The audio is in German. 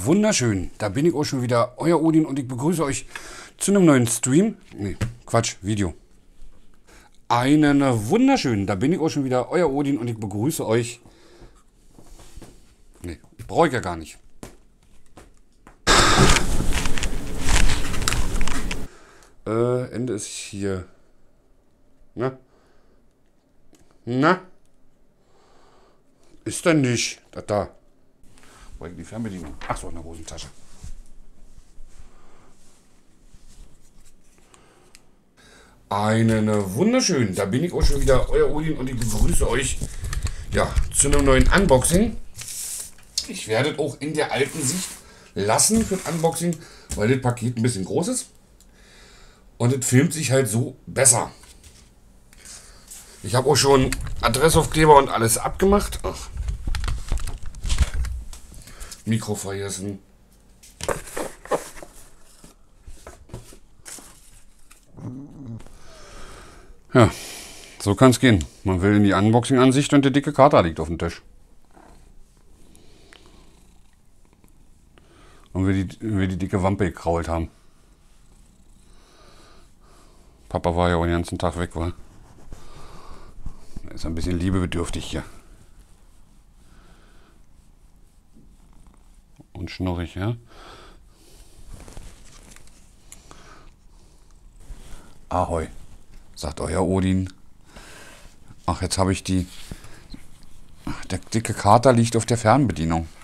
wunderschön, da bin ich auch schon wieder, euer Odin, und ich begrüße euch zu einem neuen Stream. Nee, Quatsch, Video. Einen wunderschönen, da bin ich auch schon wieder, euer Odin, und ich begrüße euch. Nee, brauche ich ja gar nicht. Ende ist hier. Na? Na? Ist denn nicht? Da. Wo ist die Fernbedienung? Ach so, in der Hosentasche. Einen wunderschönen, da bin ich auch schon wieder, euer Odin, und ich begrüße euch ja, zu einem neuen Unboxing. Ich werde es auch in der alten Sicht lassen für das Unboxing, weil das Paket ein bisschen groß ist. Und es filmt sich halt so besser. Ich habe auch schon Adressaufkleber und alles abgemacht. Ach. Mikro vergessen. Ja, so kann es gehen. Man will in die Unboxing-Ansicht und die dicke Karte liegt auf dem Tisch. Und wir die dicke Wampe gekrault haben. Papa war ja auch den ganzen Tag weg, war. Er ist ein bisschen liebebedürftig hier. Und schnurrig, ja. Ahoi, sagt euer Odin. Ach, jetzt habe ich die... Ach, der dicke Kater liegt auf der Fernbedienung.